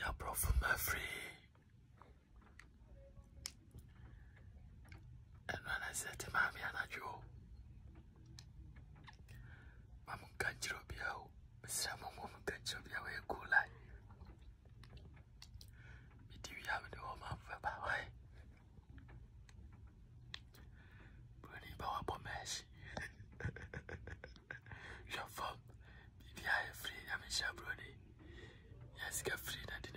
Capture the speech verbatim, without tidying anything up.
Abrofo Mma free. And when I said to Mammy and I drew, Mamma can't you be out? Mister Mamma can't you be away cool life? Me do you have the home of a boy? Bruni Bower Pomesh. Your phone, B B I free, I mean, Shabroni. Yes, get free, and